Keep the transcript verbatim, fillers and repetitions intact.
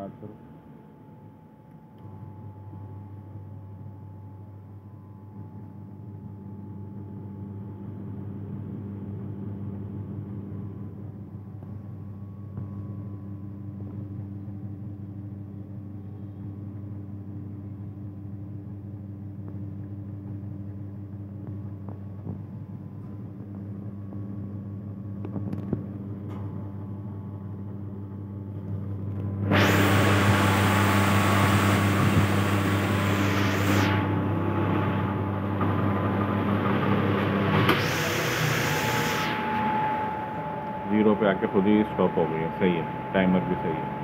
Start करो। Zero पे आके खुद ही स्टॉप हो गई है। सही है, टाइमर भी सही है।